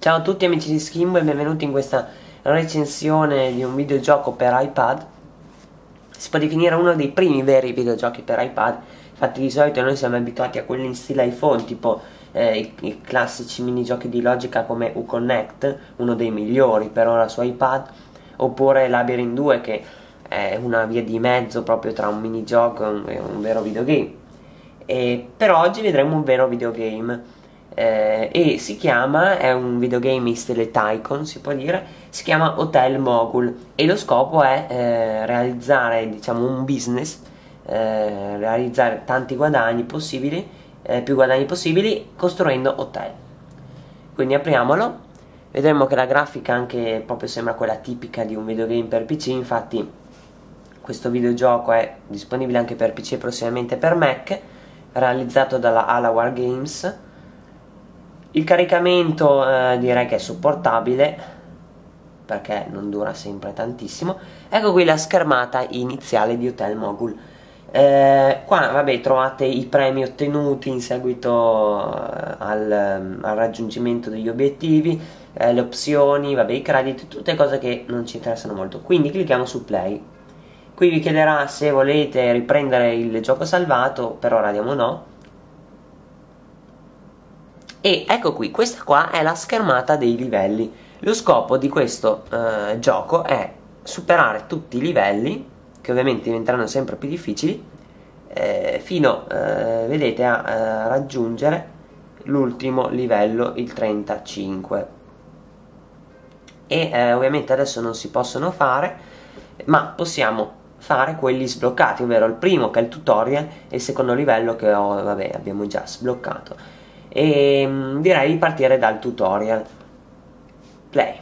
Ciao a tutti amici di Skimbo e benvenuti in questa recensione di un videogioco per iPad. Si può definire uno dei primi veri videogiochi per iPad. Infatti di solito noi siamo abituati a quelli in stile iPhone, tipo i classici minigiochi di logica come Uconnect, uno dei migliori per ora su iPad, oppure Labyrinth 2, che è una via di mezzo proprio tra un minigioco e un vero videogame. E per oggi vedremo un vero videogame. E è un videogame in stile Tycoon, si può dire, si chiama Hotel Mogul e lo scopo è realizzare, diciamo, un business, realizzare tanti guadagni possibili, più guadagni possibili, costruendo hotel. Quindi apriamolo, vedremo che la grafica anche proprio sembra quella tipica di un videogame per PC. Infatti questo videogioco è disponibile anche per PC e prossimamente per Mac, realizzato dalla Alawar Games. Il caricamento direi che è sopportabile, perché non dura sempre tantissimo. Ecco qui la schermata iniziale di Hotel Mogul. Qua vabbè trovate i premi ottenuti in seguito al raggiungimento degli obiettivi, le opzioni, vabbè, i crediti, tutte cose che non ci interessano molto. Quindi clicchiamo su play. Qui vi chiederà se volete riprendere il gioco salvato, per ora diamo no. E ecco qui, questa qua è la schermata dei livelli. Lo scopo di questo gioco è superare tutti i livelli, che ovviamente diventeranno sempre più difficili, fino, vedete, a raggiungere l'ultimo livello, il 35. E ovviamente adesso non si possono fare, ma possiamo fare quelli sbloccati, ovvero il primo che è il tutorial e il secondo livello che vabbè, abbiamo già sbloccato. E direi di partire dal tutorial. Play.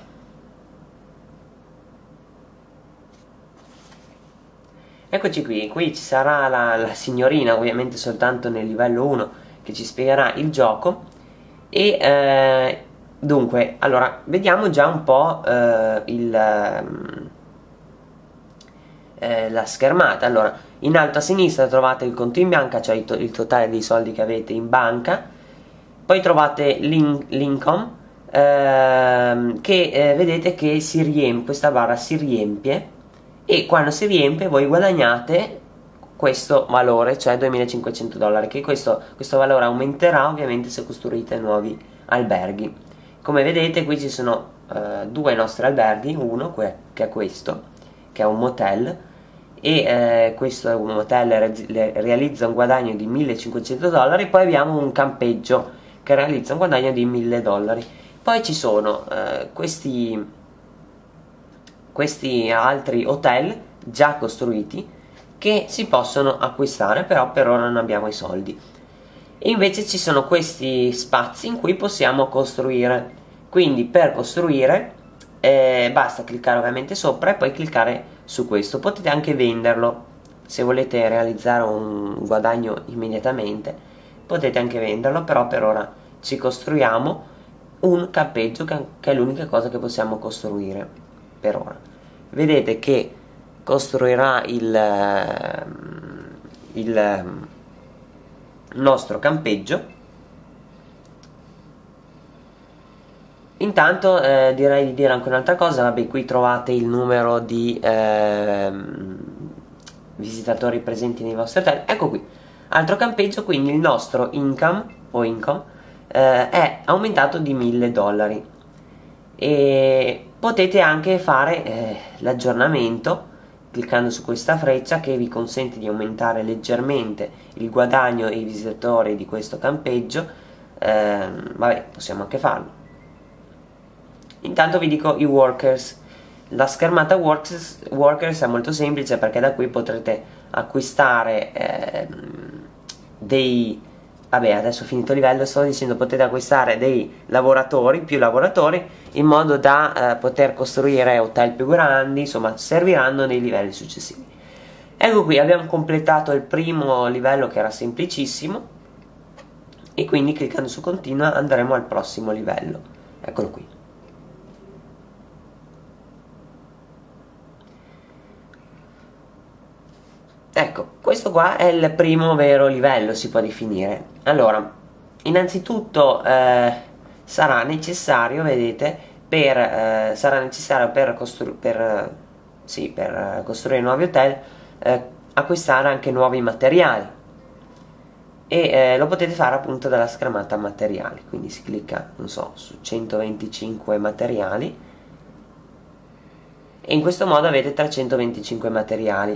Eccoci qui ci sarà la signorina, ovviamente soltanto nel livello 1, che ci spiegherà il gioco. E dunque, allora, vediamo già un po' la schermata. Allora, in alto a sinistra trovate il conto in banca, cioè il totale dei soldi che avete in banca. Poi trovate l'income, che vedete che si riempie, questa barra si riempie, e quando si riempie voi guadagnate questo valore, cioè $2.500, che questo valore aumenterà ovviamente se costruite nuovi alberghi. Come vedete qui ci sono due nostri alberghi, uno che è questo, che è un motel, e questo è un motel, realizza un guadagno di $1.500, poi abbiamo un campeggio che realizza un guadagno di $1.000. Poi ci sono questi altri hotel già costruiti che si possono acquistare, però per ora non abbiamo i soldi. E invece ci sono questi spazi in cui possiamo costruire. Quindi per costruire basta cliccare ovviamente sopra e poi cliccare su questo. Potete anche venderlo se volete realizzare un guadagno immediatamente. Potete anche venderlo, però per ora ci costruiamo un campeggio che è l'unica cosa che possiamo costruire per ora. Vedete che costruirà il nostro campeggio. Intanto direi di dire anche un'altra cosa. Vabbè, qui trovate il numero di visitatori presenti nei vostri hotel. Ecco qui, altro campeggio, quindi il nostro income è aumentato di $1.000. E potete anche fare l'aggiornamento cliccando su questa freccia, che vi consente di aumentare leggermente il guadagno e i visitatori di questo campeggio. Vabbè, possiamo anche farlo. Intanto vi dico i workers. La schermata workers è molto semplice, perché da qui potrete acquistare vabbè, adesso finito il livello, sto dicendo, potete acquistare dei lavoratori, più lavoratori, in modo da poter costruire hotel più grandi, insomma, serviranno nei livelli successivi. Ecco qui, abbiamo completato il primo livello, che era semplicissimo, e quindi cliccando su continua andremo al prossimo livello. Eccolo qui. Ecco, questo qua è il primo vero livello, si può definire. Allora, innanzitutto sarà necessario, vedete, per costruire nuovi hotel, acquistare anche nuovi materiali, e lo potete fare appunto dalla schermata materiali. Quindi si clicca, non so, su 125 materiali, e in questo modo avete 325 materiali,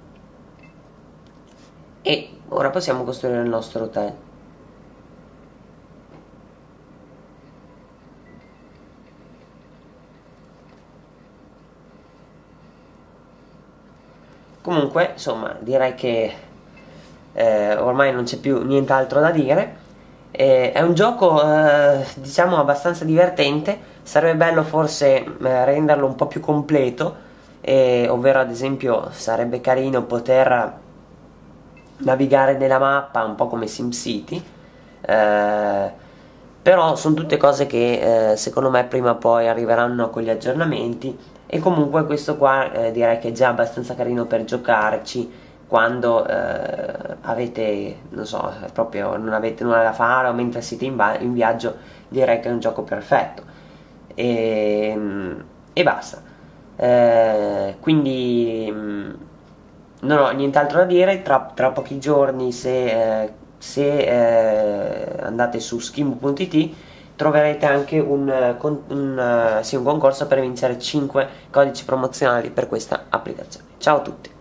e ora possiamo costruire il nostro hotel. Comunque, insomma, direi che ormai non c'è più nient'altro da dire. È un gioco, diciamo, abbastanza divertente. Sarebbe bello forse renderlo un po' più completo, ovvero ad esempio sarebbe carino poter navigare nella mappa un po' come SimCity. Però sono tutte cose che secondo me prima o poi arriveranno con gli aggiornamenti, e comunque questo qua direi che è già abbastanza carino per giocarci quando avete, non so, proprio non avete nulla da fare, o mentre siete in viaggio. Direi che è un gioco perfetto, e basta. Quindi non ho nient'altro da dire. Tra pochi giorni, se andate su skimbo.it, troverete anche un concorso per vincere 5 codici promozionali per questa applicazione. Ciao a tutti!